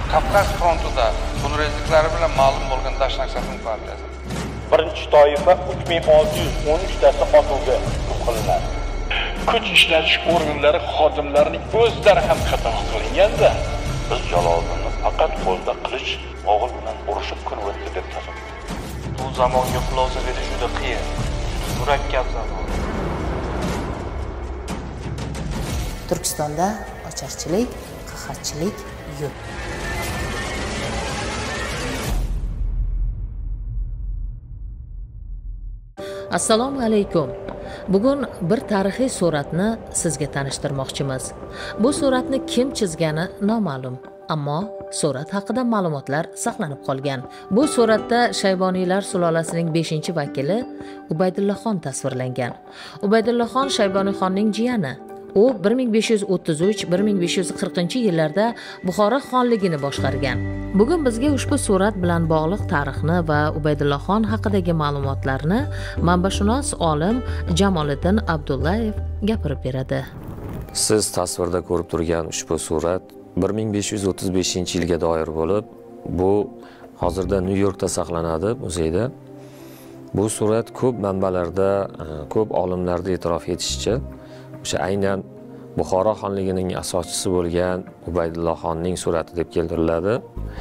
Kavkaz frontida pulrezliklari bilan ma'lum bo'lgan Dashnak Satin partiyasi. Birinchi toifa 3613 tasi otuvga hukm qilinadi. Kuch ishlatish organlari xodimlarining o'zlari ham qatnashib qilinganda, biz Jaloliddinni faqat qo'lda qilich o'g'il bilan urushib kun o'tdi deb tasavvur. Bu zamonga xulosa berish juda qiyin. Murakkab zamon. Turkistonda ocharchilik, qahatchilik yo'q. Assalomu alaykum. Bugun bir tarixiy suratni sizga tanishtirmoqchimiz. Bu suratni kim chizgani noma'lum, ammo surat haqida ma'lumotlar saqlanib qolgan. Bu suratda Shayboniylar sulolasining 5-vakili Ubaydullaxon tasvirlangan. Ubaydullaxon Shayboniyxonning jiyani. U 1533-1540-yillarda Buxoro xonligini boshqargan. Bugun bizga ushbu surat bilan bog'liq tarixni va Ubaydullaxon haqidagi ma'lumotlarni manbashunos olim Jamoliddin Abdullayev gapirib beradi. Siz tasvirda ko'rib turgan ushbu surat 1535-yilga doir bo'lib, bu hozirda Nyu-Yorkda saqlanadi, muzeyda. Bu surat ko'p manbalarda, ko'p olimlarda e'tirof etishicha, o'sha aynan Buxoro xonligining asoschisi bo'lgan Ubaydullaxonning surati deb keltiriladi.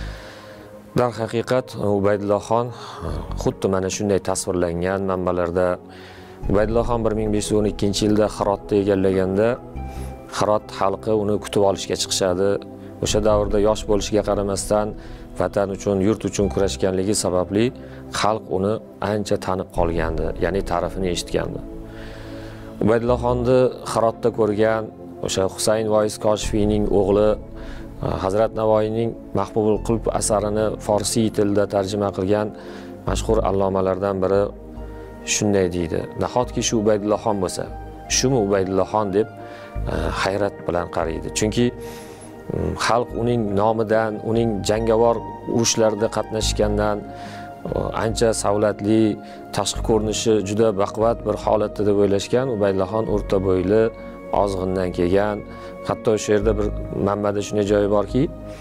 Dar haqiqat Ubaydullaxon xuddi mana shunday tasvirlangan manbalarda. Ubaydullaxon 1512-yilda Hirotni egallaganda, Hirot xalqi uni kutib olishga chiqishadi. O'sha davrda yosh bo'lishiga qaramasdan vatan uchun, yurt uchun kurashganligi sababli xalq uni ancha tanib qolgandi, ya'ni ta'rifini eshitgandi. Ubaydullaxonni Hirotda ko'rgan o'sha Husayn Voiz Koshifiyning o'g'li Hazrat Navoiyning Mahbubul Qulb asarini forsiy tilda tarjima qilgan mashhur allomalardan biri shunday deydi: nahotki shu Ubaydullaxon bo'lsa, shumi Ubaydullaxon deb hayrat bilan qaraydi. Chunki xalq uning nomidan, uning jangovar urushlarda qatnashgandan, ancha savlatli, tashqi ko'rinishi juda baquvvat bir holatda deb o'ylashgan. Ubaydullaxon o'rta bo'yli, ozg'indan kelgan. Hatto o'sha yerda bir manbada shunday joyi borki,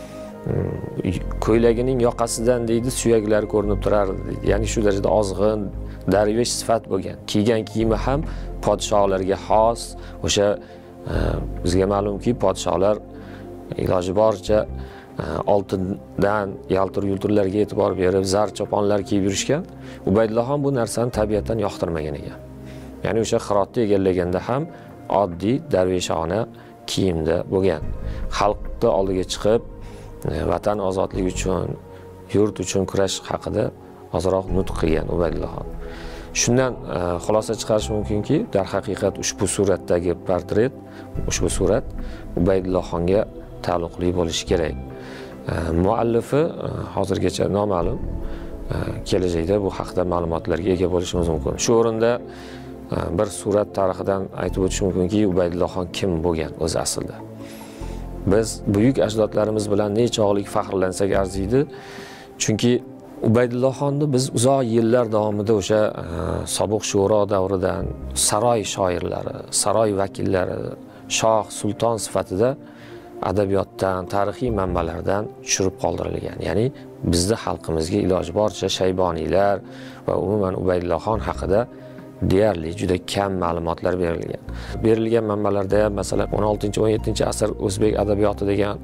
ko'ylagining yoqasidan deydi suyaklari ko'rinib turardi deydi. Ya'ni shu darajada ozg'in, darvesh sifat bo'lgan. Kiygan kiyimi ham podshohlarga xos. O'sha bizga ma'lumki, podshohlar iloji boricha oltindan yaltir-yultirlarga e'tibor berib, zar choponlar kiyib yurishgan. Ubaydullaxon bu narsani tabiatdan yoqtirmagan ekan. Ya'ni o'sha Hirotni egallaganda ham oddiy darveshona kiyimda bo'lgan. Xalqni oldiga chiqib, vatan ozodligi uchun, yurt uchun kurash haqida ozroq nutq qilgan Ubaydullaxon. Shundan xulosa chiqarish mumkinki, dar haqiqat ushbu suratdagi portret, ushbu surat Ubaydullaxonga taalluqli bo'lishi kerak. Muallifi hozirgacha noma'lum. Kelajakda bu haqida ma'lumotlarga ega bo'lishimiz mumkin. Shu o'rinda bir surat tarixidan aytib o'tish mumkinki, Ubaydullaxon kim bo'lgan o'zi aslida. Biz buyuk ajdodlarimiz bilan nechog'lik faxrlansak arziydi. Chunki Ubaydullaxonni biz uzoq yillar davomida o'sha sobiq sho'ro davridan saroy shoirlari, saroy vakillari, shoh, sulton sifatida adabiyotdan, tarixiy manbalardan tushirib qoldirilgan. Ya'ni bizda xalqimizga iloji boricha Shayboniylar va umuman Ubaydullaxon haqida deyarli juda kam ma'lumotlar berilgan. Berilgan manbalarda ham masalan 16-17-asr o'zbek adabiyoti degan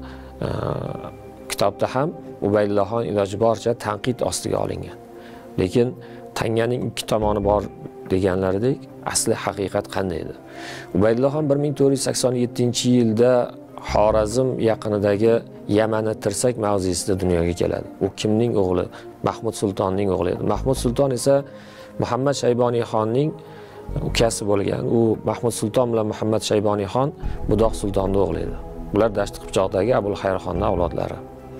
kitobda ham Ubaydullaxon iloji boricha tanqid ostiga olingan. Lekin tanganing ikki tomoni bor deganlaridek, asli haqiqat qanday edi? Ubaydullaxon 1487-yilda Xorazm yaqinidagi Yamani Tirsak mavzesida dunyoga keladi. U kimning o'g'li? Mahmud Sultonning o'g'li edi. Mahmud Sulton esa Muhammad Shayboniyxonning ukasi bo'lgan. U Mahmud Sulton bilan Muhammad Shayboniyxon Budoq Sultonning o'g'li edi. Bular Dashti Qipchoqdagi Abul Xayrxonning avlodlari.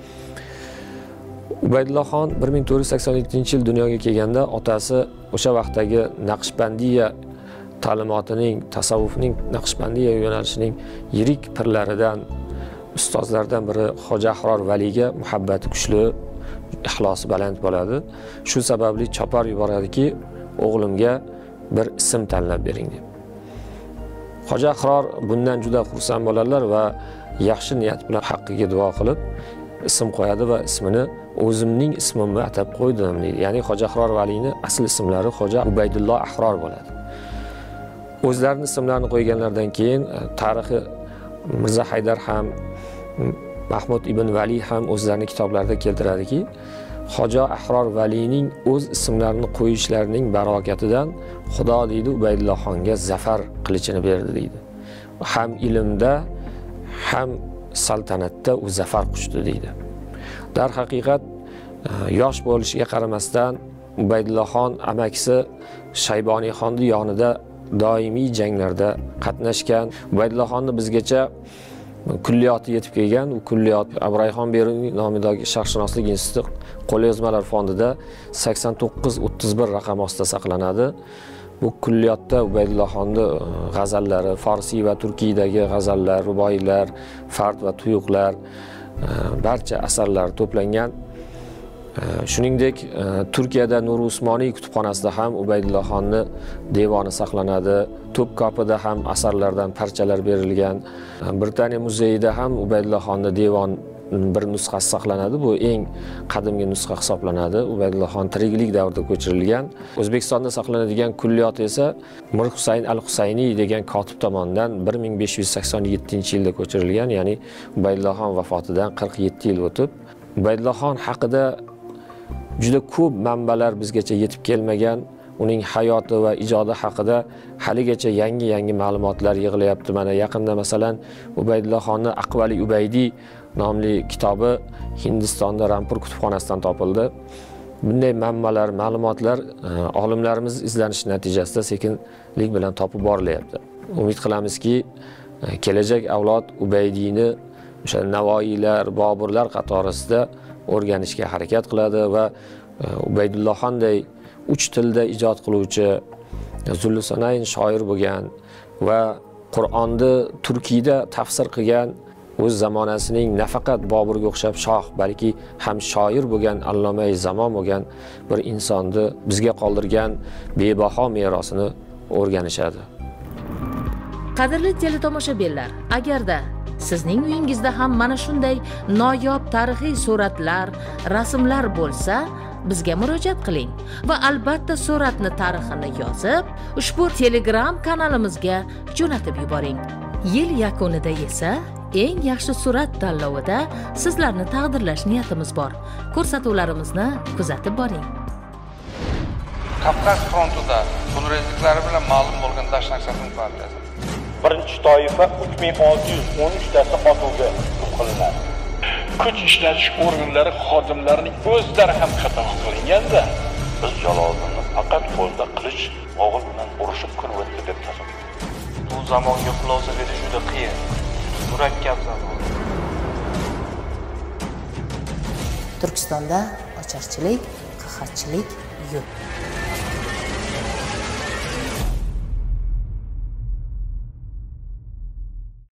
Ubaydullaxon 1487-yil dunyoga kelganda otasi o'sha vaqtdagi Naqshbandiya ta'limotining, tasavvufning, Naqshbandiya yo'nalishining yirik pirlaridan, ustozlardan biri Xo'ja Ahror Valiga muhabbati kuchli, ixlosi baland bo'ladi. Shu sababli chopar yuboradiki, o'g'limga bir ism tanlab bering deb. Xo'ja Ahror bundan juda xursand bo'ladilar va yaxshi niyat bilan haqqiga duo qilib, ism qo'yadi va ismini o'zimning ismimni atab qo'ydim deydi. Ya'ni Xo'ja Ahror Valiyni asl ismlari Xo'ja Ubaydulloh Ahror bo'ladi. O'zlarining ismlarini qo'yganlardan keyin tarixi Mirza Haydar ham, Mahmud ibn Vali ham o'zlarining kitoblarida keltiradiki, Xo'ja Ahror Valiyning o'z ismlarini qo'yishlarining barokatidan Xudo deydi Ubaydulloh xonga zafar qilichini berdi deydi. Ham ilmda, ham saltanatda u zafar quchdi deydi. Dar haqiqat yosh bo'lishiga qaramasdan Ubaydulloh xon amakisi Shayboniy xonning yonida doimiy janglarda qatnashgan. Ubaydulloh xonni bizgacha kulliyoti yetib kelgan. U kulliyot Abrayxon Beruniy nomidagi Sharqshunoslik instituti qo'lyozmalar fondida 8931 raqam ostida saqlanadi. Bu kulliyotda Ubaydulloh xonning g'azallari, Farsiy va Turkiyadagi g'azallar, ruboiylar, fard va tuyuqlar, barcha asarlar to'plangan. Shuningdek, Turkiyada Nur Usmoniy kutubxonasida ham Ubaydulloh xonning devoni saqlanadi. Topkapida ham asarlardan parchalar berilgan. Britaniya muzeyida ham Ubaydulloh xonning devon bir nusxasi saqlanadi. Bu eng qadimgi nusxa hisoblanadi. Ubaydulloh xon tiriklik davrida ko'chirilgan. O'zbekistonda saqlanadigan kulliyot esa Mir Husayn al-Husayniy degan kotib tomonidan 1587-yilda ko'chirilgan, ya'ni Ubaydulloh xon vafotidan 47 yil o'tib. Ubaydulloh xon haqida juda ko'p manbalar bizgacha yetib kelmagan. Uning hayoti va ijodi haqida haligacha yangi ma'lumotlar yig'ilyapti. Mana yaqinda masalan Ubaydulloh xonning Aqvali Ubaydiy nomli kitobi Hindistonda Rampur kutubxonasidan topildi. Bunday manbalar, ma'lumotlar olimlarimiz izlanishi natijasida sekinlik bilan topib borilyapti. Umid qilamizki, kelajak avlod Ubaydiyni o'sha Navoiylar, Boburlar qatorasida o'rganishga harakat qiladi va Ubaydulloh xonday 3 tilda ijod qiluvchi, Zullusanayn shoir bo'lgan va Qur'onni Turkiyada tafsir qilgan, o'z zamonasining nafaqat Boburga o'xshab shoh, balki ham shoir bo'lgan, allomai zamon bo'lgan bir insonni bizga qoldirgan bebaho merosini o'rganishadi. Qadrli teletomoshabinlar, agarda sizning uyingizda ham mana shunday noyob tarixiy suratlar, rasmlar bo'lsa, bizga murojaat qiling va albatta suratni tarixini yozib, ushbu Telegram kanalimizga jo'natib yuboring. Yil yakunida esa eng yaxshi surat tanlovida sizlarni taqdirlash niyatimiz bor. Ko'rsatuvlarimizni kuzatib boring. Kavkaz frontida xunrezliklari bilan ma'lum bo'lgan Dashnak Satin partiyasi. Birinchi toifa 3613 tasi otuvga hukm qilinadi. Kuch ishlatish organlari xodimlarining o'zlari ham qatl qilinganda, biz Jaloliddinni faqat qo'lda qilich o'g'il bilan urushib kirib o'tdi deb tasavvur. Bu zamonga xulosa berish juda qiyin, murakkab zamon. Turkistonda ocharchilik, qahatchilik yo'q.